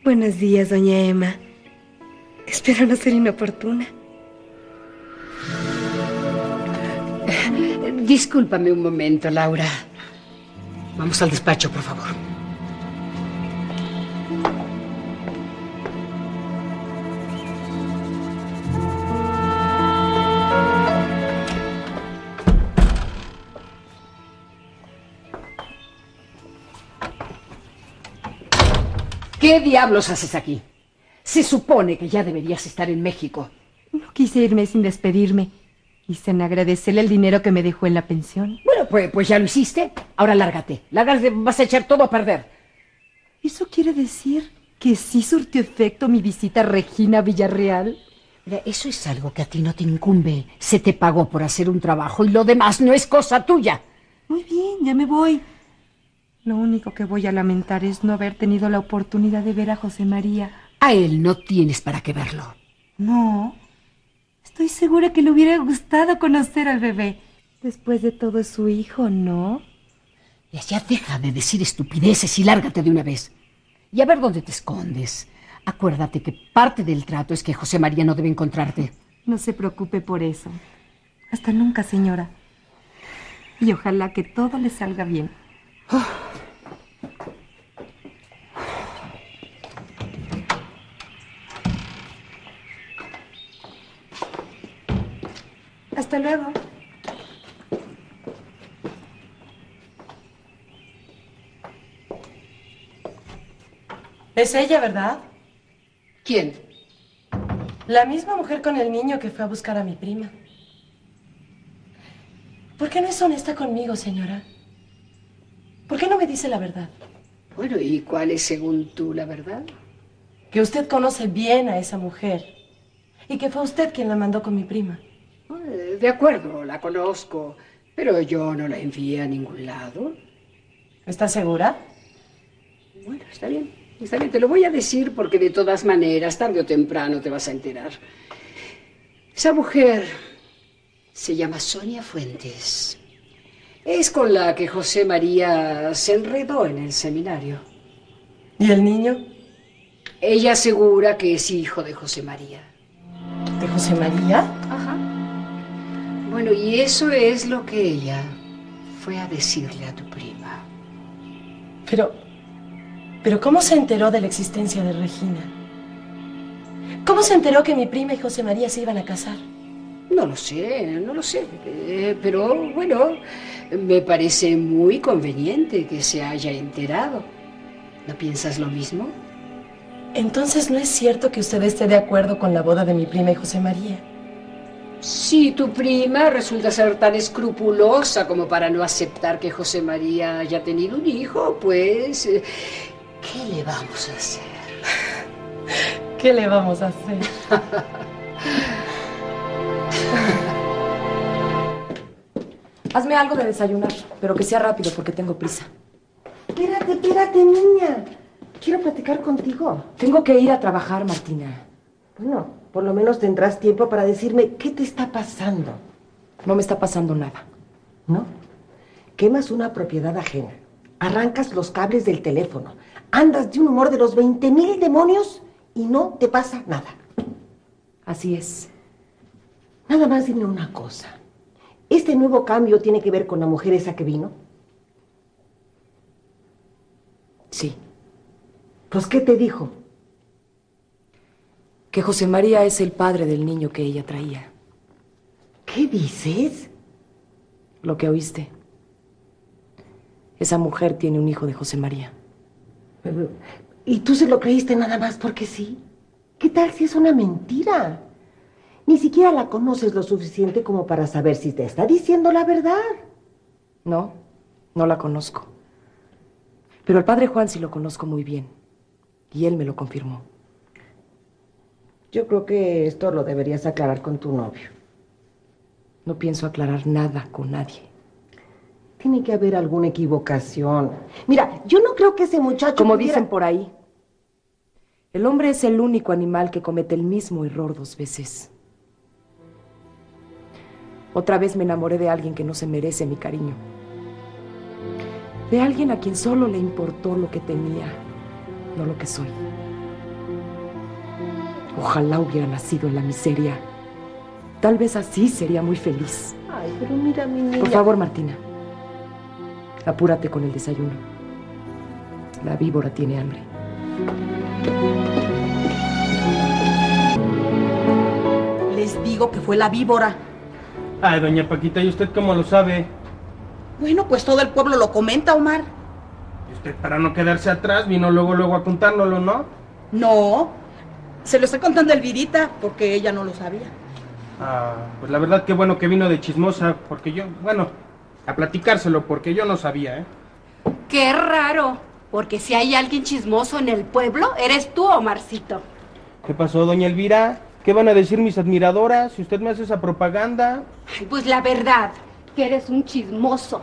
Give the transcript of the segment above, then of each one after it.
Buenos días, doña Emma. Espero no ser inoportuna. Discúlpame un momento, Laura. Vamos al despacho, por favor. ¿Qué diablos haces aquí? Se supone que ya deberías estar en México. No quise irme sin despedirme. Hice en agradecerle el dinero que me dejó en la pensión. Bueno, pues ya lo hiciste. Ahora lárgate. Lárgate, vas a echar todo a perder. ¿Eso quiere decir que sí surtió efecto mi visita a Regina Villarreal? Mira, eso es algo que a ti no te incumbe. Se te pagó por hacer un trabajo y lo demás no es cosa tuya. Muy bien, ya me voy. Lo único que voy a lamentar es no haber tenido la oportunidad de ver a José María. A él no tienes para qué verlo. No. Estoy segura que le hubiera gustado conocer al bebé. Después de todo, es su hijo, ¿no? Ya deja de decir estupideces y lárgate de una vez. Y a ver dónde te escondes. Acuérdate que parte del trato es que José María no debe encontrarte. No se preocupe por eso. Hasta nunca, señora. Y ojalá que todo le salga bien. Hasta luego. Es ella, ¿verdad? ¿Quién? La misma mujer con el niño que fue a buscar a mi prima. ¿Por qué no es honesta conmigo, señora? ¿Por qué no me dice la verdad? Bueno, ¿y cuál es según tú la verdad? Que usted conoce bien a esa mujer y que fue usted quien la mandó con mi prima. De acuerdo, la conozco, pero yo no la envié a ningún lado. ¿Está segura? Bueno, está bien, te lo voy a decir porque de todas maneras, tarde o temprano te vas a enterar. Esa mujer se llama Sonia Fuentes. Es con la que José María se enredó en el seminario. ¿Y el niño? Ella asegura que es hijo de José María. ¿De José María? Ajá. Bueno, y eso es lo que ella fue a decirle a tu prima. Pero ¿cómo se enteró de la existencia de Regina? ¿Cómo se enteró que mi prima y José María se iban a casar? No lo sé, pero bueno, me parece muy conveniente que se haya enterado. ¿No piensas lo mismo? Entonces no es cierto que usted esté de acuerdo con la boda de mi prima y José María. Si tu prima resulta ser tan escrupulosa como para no aceptar que José María haya tenido un hijo, pues, ¿qué le vamos a hacer? ¿Qué le vamos a hacer? Hazme algo de desayunar, pero que sea rápido porque tengo prisa. Espérate, niña. Quiero platicar contigo. Tengo que ir a trabajar, Martina. Bueno, por lo menos tendrás tiempo para decirme qué te está pasando. No me está pasando nada. ¿No? Quemas una propiedad ajena. Arrancas los cables del teléfono. Andas de un humor de los 20,000 demonios y no te pasa nada. Así es. Nada más dime una cosa. ¿Este nuevo cambio tiene que ver con la mujer esa que vino? Sí. Pues, ¿qué te dijo? Que José María es el padre del niño que ella traía. ¿Qué dices? Lo que oíste. Esa mujer tiene un hijo de José María. ¿Y tú se lo creíste nada más porque sí? ¿Qué tal si es una mentira? Ni siquiera la conoces lo suficiente como para saber si te está diciendo la verdad. No, no la conozco. Pero al padre Juan sí lo conozco muy bien. Y él me lo confirmó. Yo creo que esto lo deberías aclarar con tu novio. No pienso aclarar nada con nadie. Tiene que haber alguna equivocación. Mira, yo no creo que ese muchacho Como pudiera... dicen por ahí, el hombre es el único animal que comete el mismo error 2 veces. Otra vez me enamoré de alguien que no se merece mi cariño. De alguien a quien solo le importó lo que tenía, no lo que soy. Ojalá hubiera nacido en la miseria. Tal vez así sería muy feliz. Ay, pero mira, mi niña. Por favor, Martina, apúrate con el desayuno. La víbora tiene hambre. Les digo que fue la víbora. Ay, doña Paquita, ¿y usted cómo lo sabe? Bueno, pues todo el pueblo lo comenta, Omar. Y usted, para no quedarse atrás, vino luego a contárnoslo, ¿no? No, se lo estoy contando a Elvirita porque ella no lo sabía. Ah, pues la verdad que bueno que vino de chismosa, porque yo, bueno, a platicárselo, porque yo no sabía, ¿eh? Qué raro, porque si hay alguien chismoso en el pueblo, eres tú, Omarcito. ¿Qué pasó, doña Elvira? ¿Qué van a decir mis admiradoras si usted me hace esa propaganda? Ay, pues la verdad, que eres un chismoso.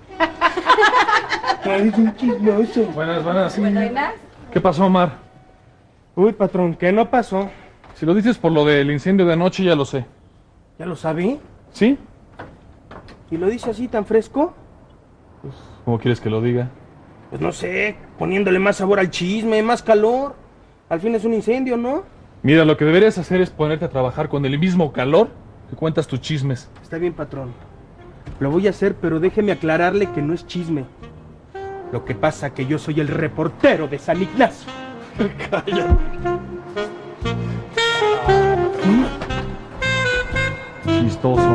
Eres un chismoso. Buenas. ¿Buenas? ¿Qué pasó, Omar? Uy, patrón, ¿qué no pasó? Si lo dices por lo del incendio de anoche, ya lo sé. ¿Ya lo sabe? ¿Sí? ¿Y lo dice así tan fresco? ¿Cómo quieres que lo diga? Pues no sé, poniéndole más sabor al chisme, más calor. Al fin es un incendio, ¿no? Mira, lo que deberías hacer es ponerte a trabajar con el mismo calor que cuentas tus chismes. Está bien, patrón. Lo voy a hacer, pero déjeme aclararle que no es chisme. Lo que pasa que yo soy el reportero de San Ignacio. Cállate. Chistoso.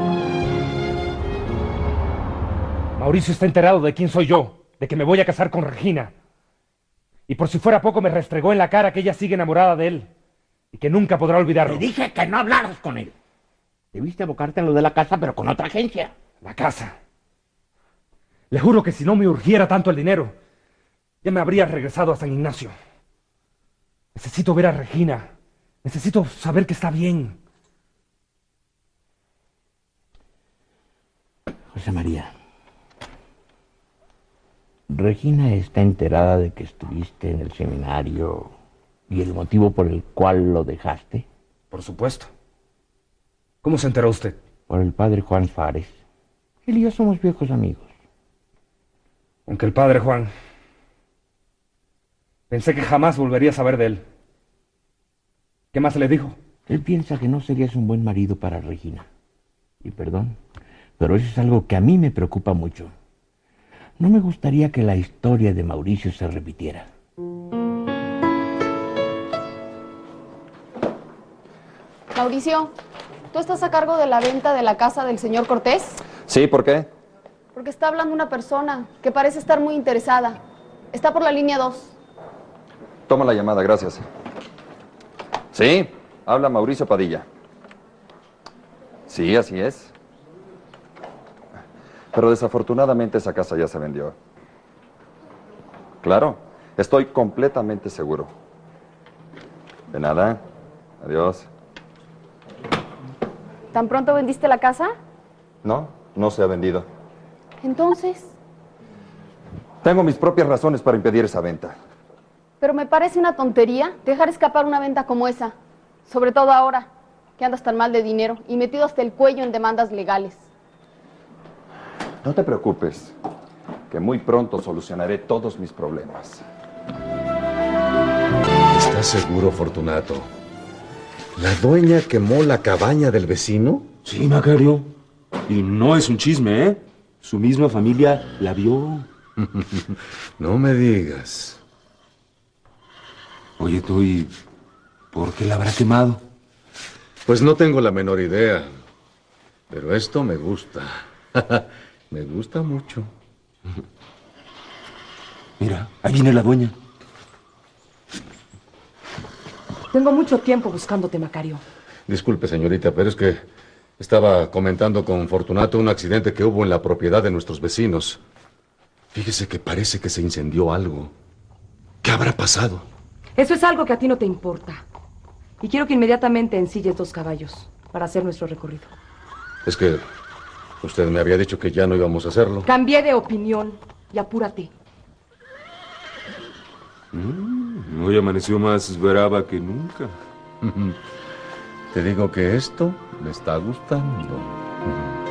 Mauricio está enterado de quién soy yo, de que me voy a casar con Regina. Y por si fuera poco me restregó en la cara que ella sigue enamorada de él y que nunca podrá olvidarlo. Te dije que no hablaras con él. Debiste abocarte en lo de la casa, pero con otra agencia. La casa. Le juro que si no me urgiera tanto el dinero, ya me habría regresado a San Ignacio. Necesito ver a Regina. Necesito saber que está bien. José María, Regina está enterada de que estuviste en el seminario y el motivo por el cual lo dejaste. Por supuesto. ¿Cómo se enteró usted? Por el padre Juan Fares. Él y yo somos viejos amigos. Aunque el padre Juan... Pensé que jamás volvería a saber de él. ¿Qué más le dijo? Él piensa que no serías un buen marido para Regina. Y perdón, pero eso es algo que a mí me preocupa mucho. No me gustaría que la historia de Mauricio se repitiera. Mauricio, ¿tú estás a cargo de la venta de la casa del señor Cortés? Sí, ¿por qué? Porque está hablando una persona que parece estar muy interesada. Está por la línea 2. Toma la llamada, gracias. Sí, habla Mauricio Padilla. Sí, así es. Pero desafortunadamente esa casa ya se vendió. Claro, estoy completamente seguro. De nada. Adiós. ¿Tan pronto vendiste la casa? No, no se ha vendido. Entonces... Tengo mis propias razones para impedir esa venta. Pero me parece una tontería dejar escapar una venta como esa. Sobre todo ahora, que andas tan mal de dinero y metido hasta el cuello en demandas legales. No te preocupes, que muy pronto solucionaré todos mis problemas. ¿Estás seguro, Fortunato? ¿La dueña quemó la cabaña del vecino? Sí, Macario. Y no es un chisme, ¿eh? Su misma familia la vio. No me digas. Oye, tú, ¿y por qué la habrá quemado? Pues no tengo la menor idea. Pero esto me gusta. Me gusta mucho. Mira, ahí viene la dueña. Tengo mucho tiempo buscándote, Macario. Disculpe, señorita, pero es que estaba comentando con Fortunato un accidente que hubo en la propiedad de nuestros vecinos. Fíjese que parece que se incendió algo. ¿Qué habrá pasado? Eso es algo que a ti no te importa. Y quiero que inmediatamente ensilles 2 caballos para hacer nuestro recorrido. Es que usted me había dicho que ya no íbamos a hacerlo. Cambié de opinión y apúrate. Hoy amaneció más brava que nunca. Te digo que esto me está gustando.